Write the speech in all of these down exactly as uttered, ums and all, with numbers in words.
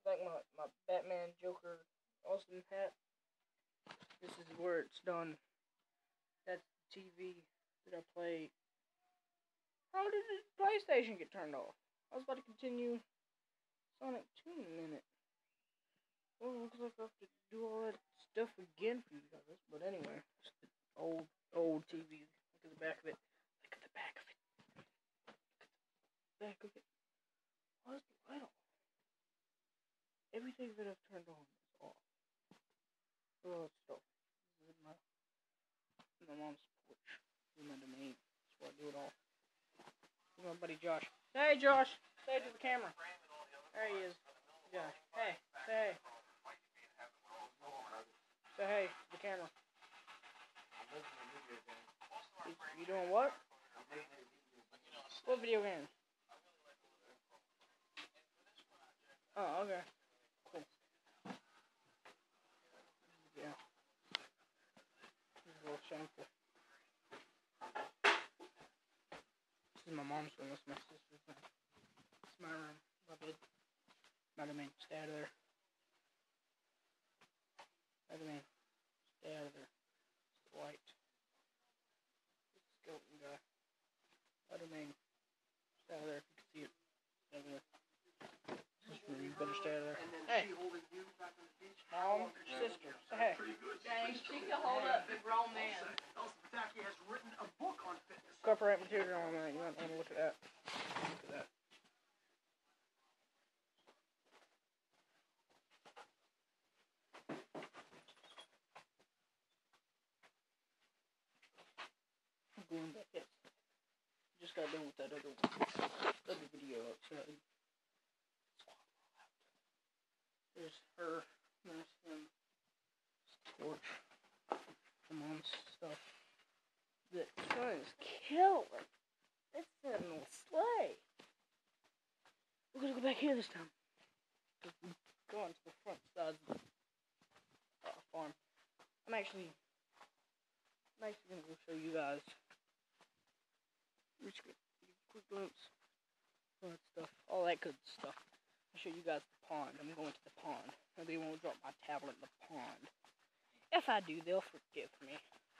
like my, my Batman, Joker, Austin hat. This is where it's done. That's the T V that I play. How did the PlayStation get turned off? I was about to continue Sonic two in a minute. Well, it looks like I have to do all that stuff again for you guys. But anyway, it's the old, old T V. Look at the back of it. Look at the back of it. Back of it. Why is the light off? Everything that I've turned on is off. Oh, it's stuff. This is my, my mom's porch. This is my domain. That's where I do it all. This is my buddy Josh. Hey, Josh. Say to the camera. There he is. Josh. Hey. Say hey. Say hey to the camera. You, you doing what? What video game? Oh, okay. Cool. Yeah. This is a little shameful. This is my mom's room. This is my sister's room. This is my room. My bed. My domain. Stay out of there. My domain. Stay out of there. It's the light. It's the skeleton guy. My domain. Stay out of there if you can see it. Stay out of there. You better stay out of there. Hey. Mom, sister, say hey. Dang, she can hold up the grown man. Copyright material on that. You might want to look at that. Look at that. I'm going back in. Just got done with that other one. Other video outside. There's her, there's him, torch, my mom's stuff. The sun is killer. It's a little sleigh. We're gonna go back here this time. We're going to the front side of the uh, farm. I'm actually, I'm actually gonna go show you guys. Just a quick glimpse of that stuff, all that good stuff. I'll show you guys the pond. I'm going to the pond. Nobody won't drop my tablet in the pond. If I do, they'll forgive me.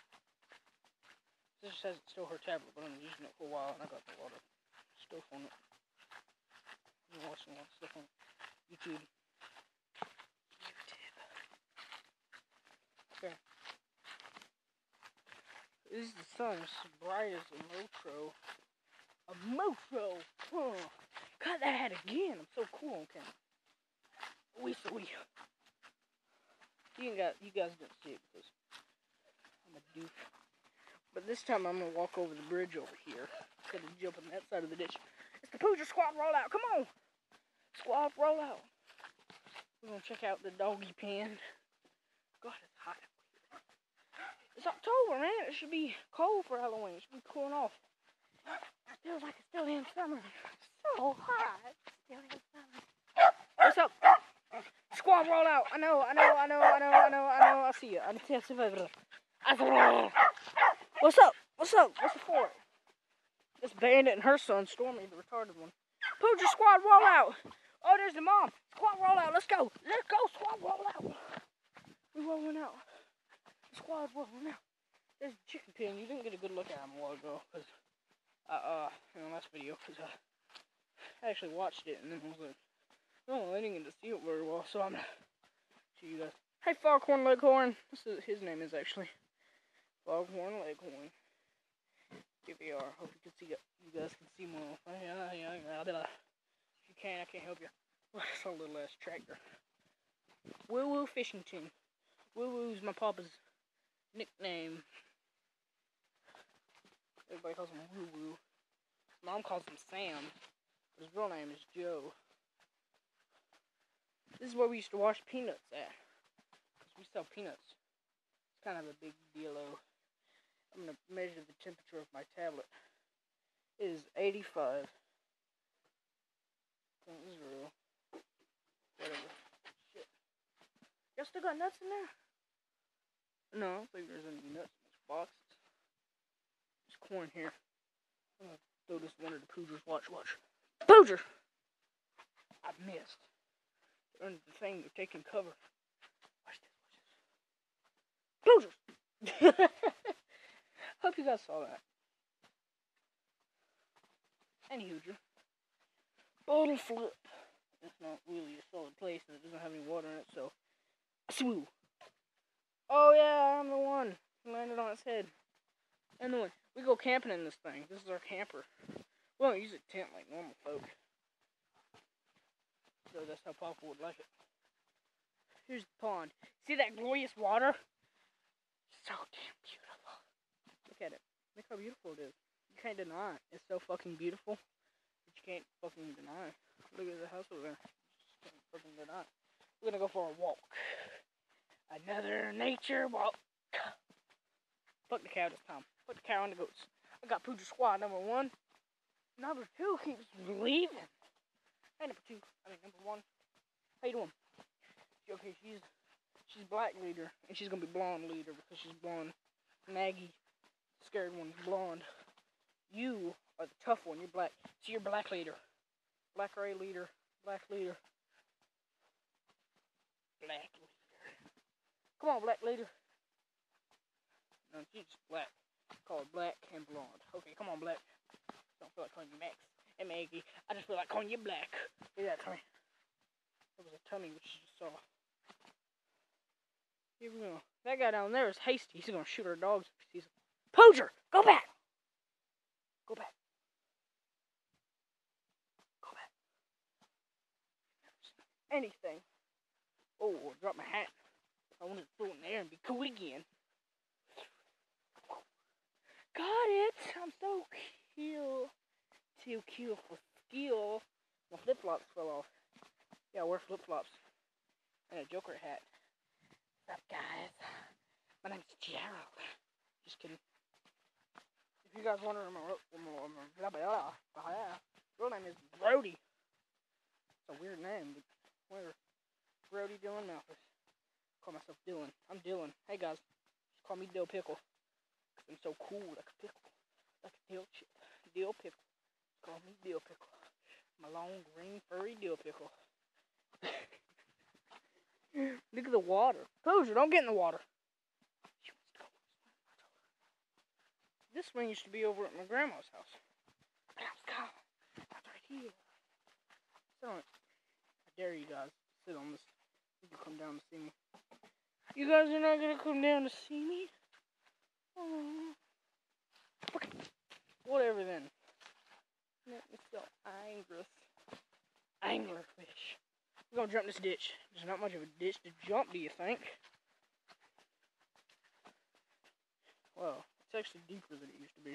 This just says it's still her tablet, but I'm using it for a while, and I got a lot of stuff on it. I'm watching a lot of stuff on YouTube. YouTube. Okay. This is the sun. It's as bright as a Motro. A Motro! Huh. Got that hat again. I'm so cool on camera. We so we. You got you guys didn't see it because I'm a doof. But this time I'm gonna walk over the bridge over here instead of jumping that side of the ditch. It's the Pooja Squad rollout. Come on, squad rollout. We're gonna check out the doggy pen. God, it's hot out here. It's October, man. It should be cold for Halloween. It should be cooling off. It feels like it's still in summer. So hot. Still in summer. What's up? Squad roll out. I know, I know, I know, I know, I know, I know. I see you. I see you. What's up? What's up? What's the for? This bandit and her son, Stormy, the retarded one. Pooja squad roll out. Oh, there's the mom. Squad roll out. Let's go. Let's go. Squad roll out. We're rolling out. The squad rolling out. There's the chicken pen. You didn't get a good look at him a while ago because, uh, uh, in the last video, because uh, I actually watched it and then I was like, oh, I didn't get to see it very well, so I'm gonna show you guys. Hey, Foghorn Leghorn. This is his name is actually Foghorn Leghorn. Here we are. Hope you can see it. You guys can see more. Yeah, yeah, yeah. If you can, I can't help you. It's a little ass tractor. Woo Woo Fishington. Woo Woo's my papa's nickname. Everybody calls him Woo Woo. Mom calls him Sam. But his real name is Joe. This is where we used to wash peanuts at. Because we sell peanuts. It's kind of a big deal-o. I'm going to measure the temperature of my tablet. It is eighty-five. Zero. Whatever. Shit. Y'all still got nuts in there? No, I don't think there's any nuts in this box. There's corn here. I'm going to throw this one of the Poojers. Watch, watch. Poojer! I missed. under the thing, they're taking cover. Watch this, watch this. Poachers! Hope you guys saw that. Anywho, bottle flip. It's not really a solid place and it doesn't have any water in it, so swoo. Oh yeah, I'm the one who landed on its head. And the one. We go camping in this thing. This is our camper. We don't use a tent like normal folk. So that's how Papa would like it. Here's the pond. See that glorious water? So damn beautiful. Look at it. Look how beautiful it is. You can't deny it. It's so fucking beautiful that you can't fucking deny it. Look at the house over there. You just can't fucking deny it. We're gonna go for a walk. Another nature walk. Fuck the cow this time. Fuck the cow and the goats. I got Pooja Squad number one. Number two keeps leaving. Hey, number two. I mean, number one. How you doing? Okay, she's she's black leader, and she's gonna be blonde leader because she's blonde. Maggie, scared one, blonde. You are the tough one. You're black. So you're black leader. Black Ray leader. Black leader. Black leader. Come on, black leader. No, she's just black. Called black and blonde. Okay, come on, black. Don't feel like calling you Max and Maggie. I just feel like calling you black. Look at that tummy. That was a tummy which you just saw. Here we go. That guy down there is hasty. He's gonna shoot our dogs if he sees them. Poacher, go back. Go back. Go back. Anything. Oh, I dropped my hat. I wanted to throw it in there and be cool again. Got it. I'm so cute. Too cute for skill. My flip flops fell off. Yeah, I wear flip flops and a Joker hat. What's up, guys? My name's Gerald. Just kidding. If you guys wondering, my blah blah blah, real name is Brody. It's a weird name, but whatever. Brody Dylan Malthus. Call myself Dylan. I'm Dylan. Hey guys, just call me Dill Pickle. Cause I'm so cool, like a pickle, like a dill chip, dill pickle. Call me Dill Pickle. My long green furry dill pickle. Look at the water. Poacher, don't get in the water. This one used to be over at my grandma's house. Let's go. That's right here. Sit on it. I dare you guys to sit on this. You can come down to see me. You guys are not gonna come down to see me? Oh. Okay. Whatever then. Let me go. Anglers. Anglerfish. We're gonna jump this ditch. There's not much of a ditch to jump, do you think? Well, it's actually deeper than it used to be.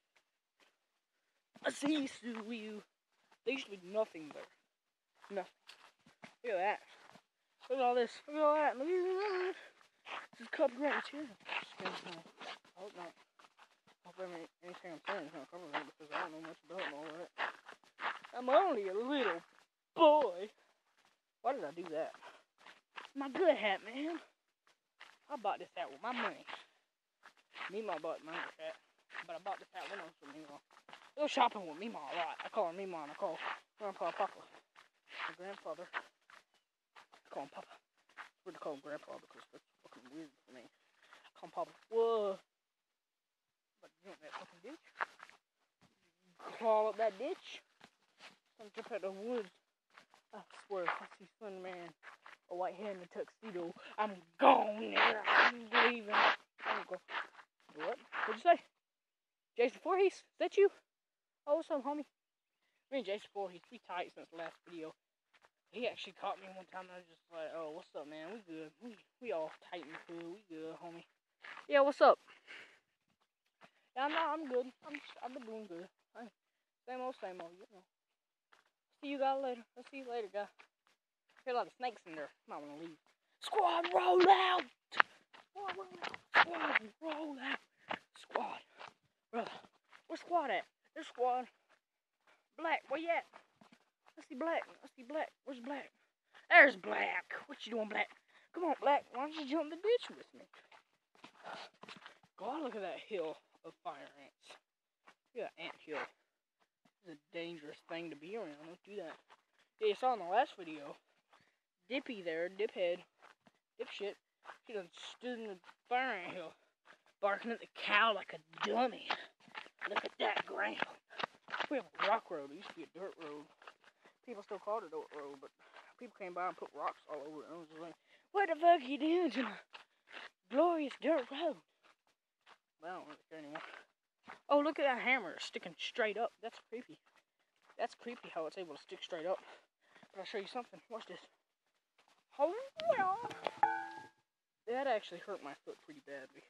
I see you. There used to be nothing there. Nothing. Look at that. Look at all this. Look at all that. Look at that. This is copyright material. I hope not. I hope every, anything I'm saying is not copyright because I don't know much about all that. I'm only a little boy. Why did I do that? My good hat, man. I bought this hat with my money. Meemaw bought my hat, but I bought this hat when I was with Meemaw. I go shopping with Meemaw a lot. I call her Meemaw and I call Grandpa Papa. My grandfather. I call him Papa. It's weird to call him Grandpa because that's fucking weird for me. I call him Papa. Whoa. But jump that fucking ditch. Crawl up that ditch. Come jump out the woods. I swear, if I see Slender Man, a white head in a tuxedo, I'm gone there. I'm leaving. I'm gonna go. What? What'd you say? Jason Voorhees? Is that you? Oh, what's up, homie? Me and Jason Voorhees, we tight since the last video. He actually caught me one time and I was just like, oh, what's up, man? We good. We we all tight and cool. We good, homie. Yeah, what's up? Yeah, no, I'm good. I'm just, I've been doing good. I, same old, same old, you know. See you guys later. I'll see you later, guys. There's a lot of snakes in there. Might want to leave. Squad, roll out! Squad, roll out! Squad, roll out! Squad. Brother, where's Squad at? There's Squad. Black, where you at? I see Black. I see Black. Where's Black? There's Black. What you doing, Black? Come on, Black. Why don't you jump the ditch with me? God, look at that hill of fire ants. Look at that ant hill. It's a dangerous thing to be around. Don't do that. Yeah, you saw in the last video, Dippy there, diphead, dipshit. She done stood in the fire ant hill, barking at the cow like a dummy. Look at that ground. We have a rock road. It used to be a dirt road. People still call it a dirt road, but people came by and put rocks all over it. And I was just like, what the fuck are you doing to my glorious dirt road? But I don't really care anymore. Oh, look at that hammer sticking straight up. That's creepy. That's creepy how it's able to stick straight up. But I'll show you something. Watch this. Oh, yeah. That actually hurt my foot pretty badly.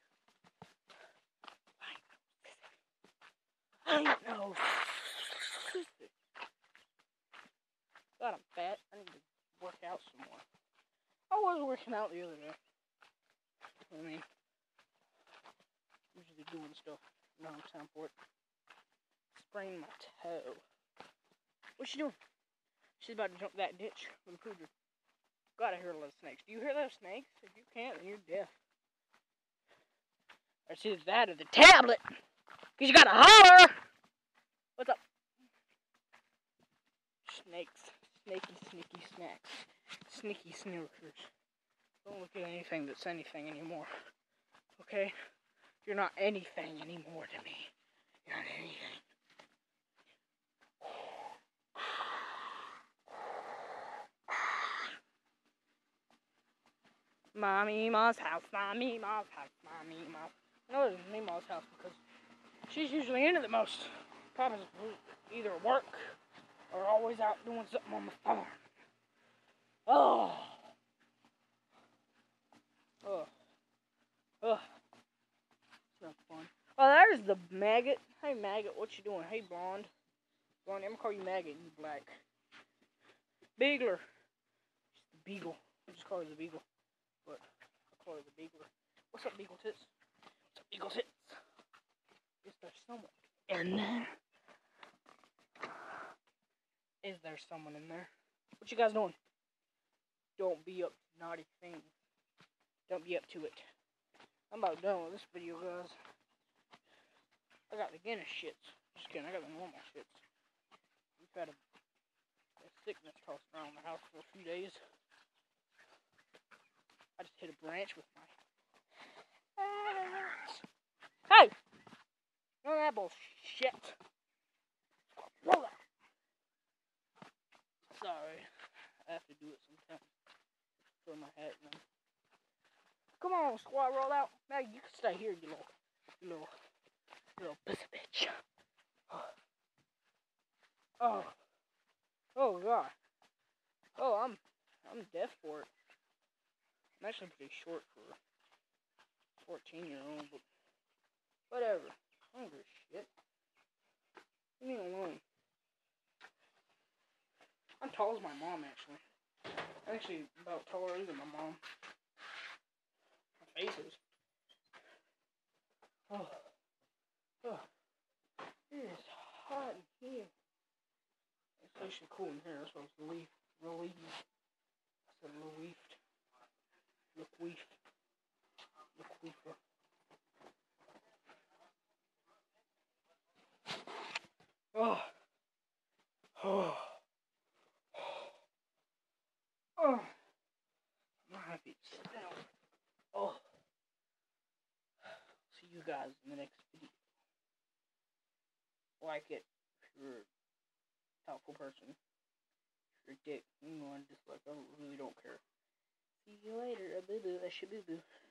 I know. God, I'm fat. I need to work out some more. I was working out the other day. I mean, usually doing stuff. No time for it. Sprained my toe. What's she doing? She's about to jump that ditch with a poodle. God, I hear a lot of snakes. Do you hear those snakes? If you can't, then you're deaf. It's either that or the tablet. Because you gotta holler. What's up? Snakes. Snaky, sneaky snacks. Sneaky snookers. Don't look at anything that's anything anymore. Okay? You're not anything anymore to me. You're not anything. Mommy Ma's house, Mommy Ma's house, Mommy Ma's. No, it's me Ma's house because she's usually in it the most. Papa's either at work or always out doing something on the farm. Oh. Oh. Oh. It's not fun. Oh, there's the maggot. Hey, maggot, what you doing? Hey, blonde. Blonde, I'm gonna call you maggot, you black. Beagler. She's the beagle. I just call her the beagle. But I'll call her the beagler. What's up, beagle tits? What's up, beagle tits? Is there someone in there? Is there someone in there? What you guys doing? Don't be up to naughty things. Don't be up to it. I'm about done with this video, guys. I got the Guinness shits. Just kidding, I got the normal shits. We've had a, a sickness tossed around the house for a few days. I just hit a branch with my ass. Hey! None of that bullshit. Roll out. Sorry. I have to do it sometimes. Throw my hat in. Come on, squad, roll out. Maggie, you can stay here, you little, you little, you little pussy bitch. Oh. Oh, God. Oh, I'm, I'm deaf for it. I'm actually pretty short for a fourteen-year-old, but whatever. I don't give a shit. Leave me alone. I'm tall as my mom, actually. I'm actually about taller than my mom. My face is. Oh. Oh. It is hot in here. It's actually cool in here. That's why I was relieved. Relieved. I said relieved. Look weef. Look weefer. Oh. Oh. Oh. I'm happy to sit down. Oh. See you guys in the next video. Like it if you're a thoughtful person. If you're a dick, you know, and dislike, I really don't care. See you later, a boo boo, a shaboo boo.